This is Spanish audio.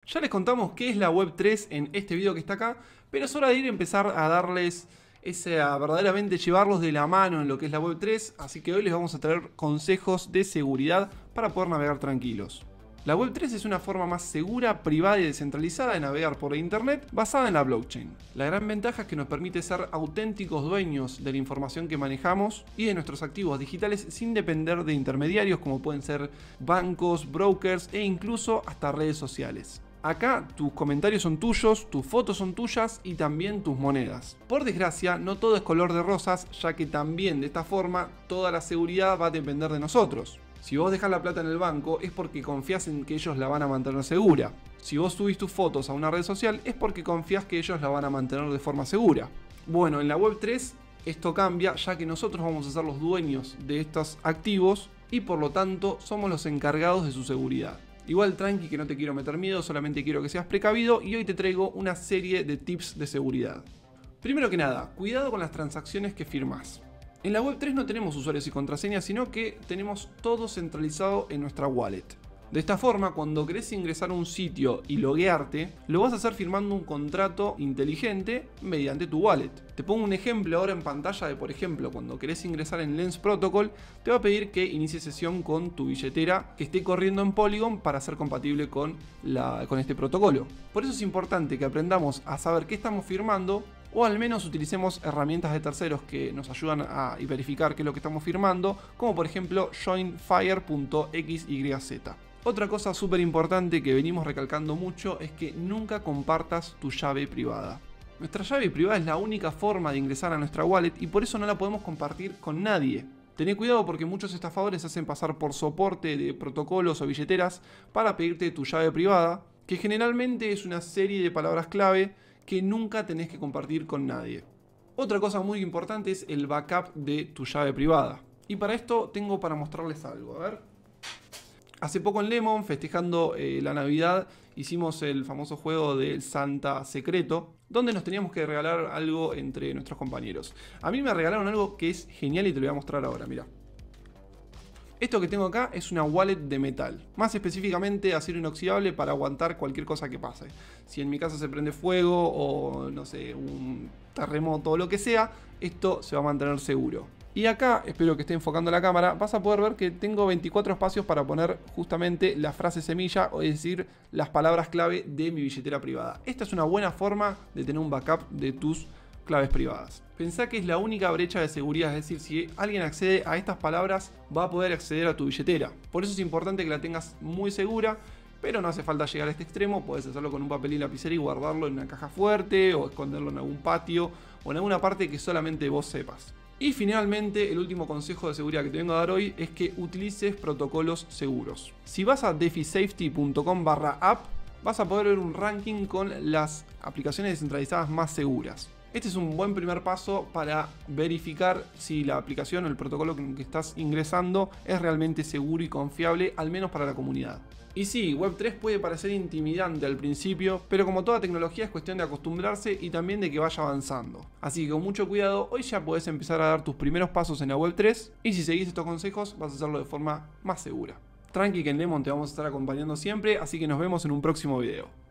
Ya les contamos qué es la Web 3 en este video que está acá, pero es hora de empezar a darles a verdaderamente llevarlos de la mano en lo que es la Web 3, así que hoy les vamos a traer consejos de seguridad para poder navegar tranquilos. La Web 3 es una forma más segura, privada y descentralizada de navegar por internet basada en la blockchain. La gran ventaja es que nos permite ser auténticos dueños de la información que manejamos y de nuestros activos digitales sin depender de intermediarios como pueden ser bancos, brokers e incluso hasta redes sociales. Acá tus comentarios son tuyos, tus fotos son tuyas y también tus monedas. Por desgracia, no todo es color de rosas, ya que también de esta forma toda la seguridad va a depender de nosotros. Si vos dejás la plata en el banco es porque confías en que ellos la van a mantener segura. Si vos subís tus fotos a una red social es porque confías que ellos la van a mantener de forma segura. Bueno, en la Web 3 esto cambia, ya que nosotros vamos a ser los dueños de estos activos y por lo tanto somos los encargados de su seguridad. Igual tranqui, que no te quiero meter miedo, solamente quiero que seas precavido y hoy te traigo una serie de tips de seguridad. Primero que nada, cuidado con las transacciones que firmás. En la Web 3 no tenemos usuarios y contraseñas, sino que tenemos todo centralizado en nuestra wallet. De esta forma, cuando querés ingresar a un sitio y loguearte, lo vas a hacer firmando un contrato inteligente mediante tu wallet. Te pongo un ejemplo ahora en pantalla de, por ejemplo, cuando querés ingresar en Lens Protocol, te va a pedir que inicies sesión con tu billetera que esté corriendo en Polygon para ser compatible con este protocolo. Por eso es importante que aprendamos a saber qué estamos firmando, o al menos utilicemos herramientas de terceros que nos ayudan a verificar qué es lo que estamos firmando, como por ejemplo joinfire.xyz. Otra cosa súper importante que venimos recalcando mucho es que nunca compartas tu llave privada. Nuestra llave privada es la única forma de ingresar a nuestra wallet y por eso no la podemos compartir con nadie. Tené cuidado porque muchos estafadores hacen pasar por soporte de protocolos o billeteras para pedirte tu llave privada, que generalmente es una serie de palabras clave que nunca tenés que compartir con nadie. Otra cosa muy importante es el backup de tu llave privada. Y para esto tengo para mostrarles algo, a ver. Hace poco en Lemon, festejando la Navidad, hicimos el famoso juego del Santa Secreto, donde nos teníamos que regalar algo entre nuestros compañeros. A mí me regalaron algo que es genial y te lo voy a mostrar ahora, mira. Esto que tengo acá es una wallet de metal, más específicamente acero inoxidable para aguantar cualquier cosa que pase. Si en mi casa se prende fuego o no sé, un terremoto o lo que sea, esto se va a mantener seguro. Y acá, espero que esté enfocando la cámara, vas a poder ver que tengo 24 espacios para poner justamente la frase semilla, o es decir, las palabras clave de mi billetera privada. Esta es una buena forma de tener un backup de tus claves privadas. Pensá que es la única brecha de seguridad, es decir, si alguien accede a estas palabras va a poder acceder a tu billetera. Por eso es importante que la tengas muy segura, pero no hace falta llegar a este extremo. Podés hacerlo con un papel y lapicera y guardarlo en una caja fuerte o esconderlo en algún patio o en alguna parte que solamente vos sepas. Y finalmente, el último consejo de seguridad que te vengo a dar hoy es que utilices protocolos seguros. Si vas a defisafety.com/app vas a poder ver un ranking con las aplicaciones descentralizadas más seguras. Este es un buen primer paso para verificar si la aplicación o el protocolo que estás ingresando es realmente seguro y confiable, al menos para la comunidad. Y sí, Web 3 puede parecer intimidante al principio, pero como toda tecnología es cuestión de acostumbrarse y también de que vaya avanzando. Así que con mucho cuidado, hoy ya podés empezar a dar tus primeros pasos en la Web 3 y si seguís estos consejos vas a hacerlo de forma más segura. Tranqui, que en Lemon te vamos a estar acompañando siempre, así que nos vemos en un próximo video.